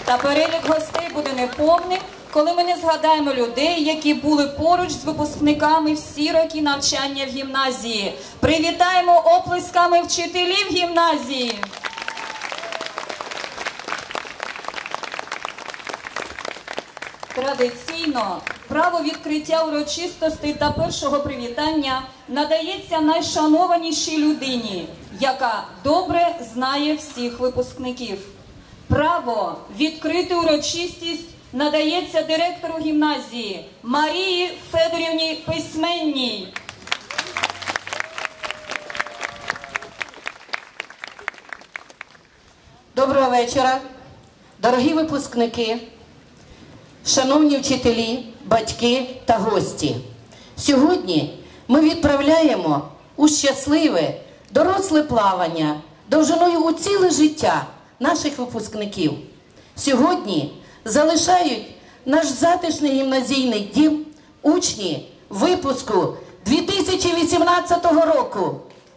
Та перелік гостей буде неповним, коли ми не згадаємо людей, які були поруч з випускниками всі роки навчання в гімназії. Привітаємо оплесками вчителів гімназії! Традиційно право відкриття урочистостей та першого привітання надається найшанованішій людині, яка добре знає всіх випускників. Право відкрити урочистість надається директору гімназії Марії Федорівні Письменній. Доброго вечора, дорогі випускники, шановні вчителі, батьки та гості. Сьогодні ми відправляємо у щасливе, доросле плавання довжиною у ціле життя наших випускників. Сьогодні залишають наш затишний гімназійний дім учні випуску 2018 року.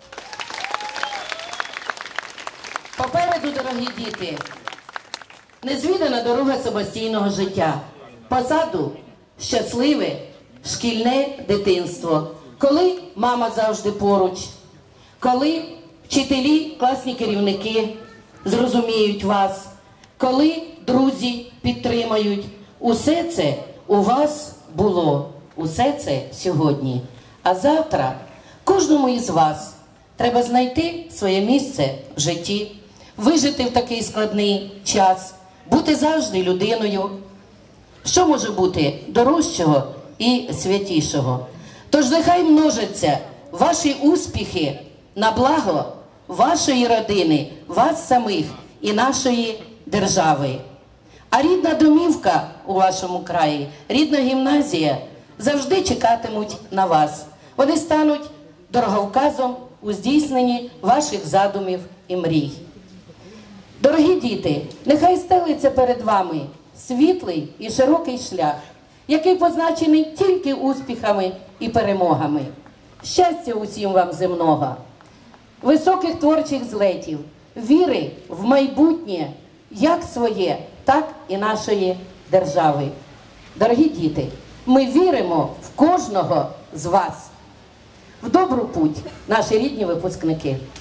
Попереду, дорогі діти, незвідана дорога самостійного життя. Позаду щасливе шкільне дитинство, коли мама завжди поруч, коли вчителі, класні керівники зрозуміють вас, коли друзі підтримають. Усе це у вас було, усе це сьогодні. А завтра кожному із вас треба знайти своє місце в житті, вижити в такий складний час, бути завжди людиною. Що може бути дорожчого і святішого? Тож нехай множаться ваші успіхи на благо вашої родини, вас самих і нашої держави. А рідна домівка у вашому краї, рідна гімназія завжди чекатимуть на вас. Вони стануть дороговказом у здійсненні ваших задумів і мрій. Дорогі діти, нехай стелиться перед вами світлий і широкий шлях, який позначений тільки успіхами і перемогами. Щастя усім вам земного, високих творчих злетів, віри в майбутнє, як своє, так і нашої держави. Дорогі діти, ми віримо в кожного з вас. В добру путь, наші рідні випускники.